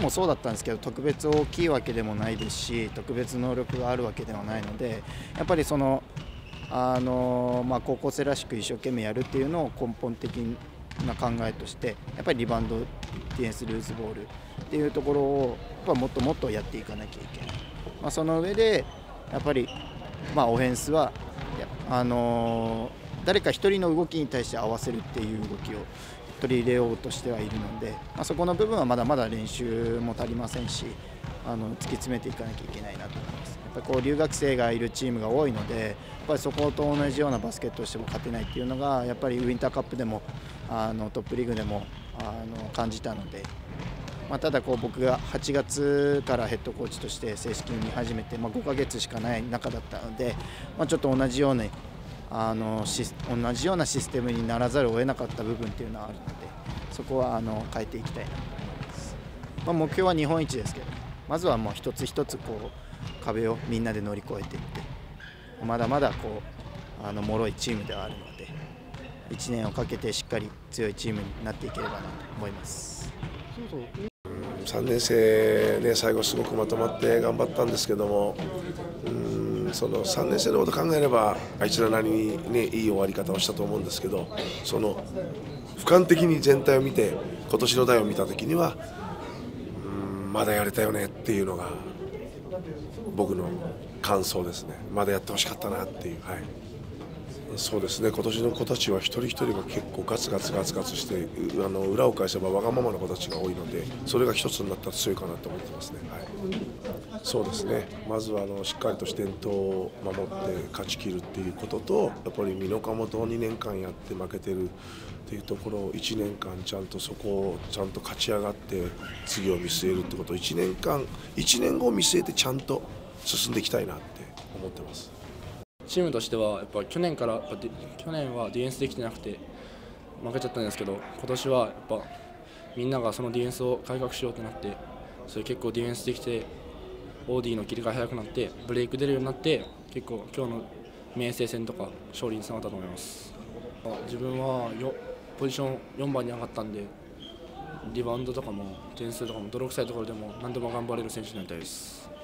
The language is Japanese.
もそうだったんですけど、特別大きいわけでもないですし、特別能力があるわけではないので、やっぱりその高校生らしく一生懸命やるっていうのを根本的な考えとして、やっぱりリバウンド、ディフェンス、ルーズボールっていうところをやっぱもっともっとやっていかなきゃいけない、その上でやっぱりオフェンスは誰か一人の動きに対して合わせるっていう動きを取り入れようとしてはいるので、そこの部分はまだまだ練習も足りませんし、突き詰めていかなきゃいけないなと思います。やっぱり留学生がいるチームが多いので、やっぱりそこと同じようなバスケットをしても勝てないっていうのがやっぱりウインターカップでもトップリーグでも感じたので、ただ僕が8月からヘッドコーチとして正式に始めて、5ヶ月しかない中だったので、ちょっと同じようなシステムにならざるを得なかった部分っていうのはあるので、そこは変えていきたいなと思います。目標は日本一ですけど、まずはもう一つ一つ壁をみんなで乗り越えていって、まだまだ脆いチームではあるので、1年をかけてしっかり強いチームになっていければなと思います。 3年生ね、最後すごくまとまって頑張ったんですけども、その3年生のこと考えればあいつらなりにね、いい終わり方をしたと思うんですけど、その俯瞰的に全体を見て今年の代を見た時にはまだやれたよねっていうのが僕の感想ですね。まだやってほしかったなっていう、はい、そうですね。今年の子たちは一人一人が結構ガツガツして裏を返せばわがままな子たちが多いので、それが一つになったら強いかなと思ってますね。はい、そうですね。まずはしっかりと伝統を守って勝ち切るっていうことと、やっぱり美濃加茂と2年間やって負けてるっていうところを1年間ちゃんとそこをちゃんと勝ち上がって次を見据えるってことを1年後を見据えてちゃんと進んでいきたいなって思ってます。 チームとしてはやっぱ去年はディフェンスできてなくて負けちゃったんですけど、今年はやっぱみんながそのディフェンスを改革しようってなって、それ結構ディフェンスできて OD の切り替え早くなってブレイク出るようになって、結構今日の明生戦とか勝利につながったと思います。自分はポジション4番に上がったんで、リバウンドとかも点数とかも泥臭いところでも何でも頑張れる選手になりたいです。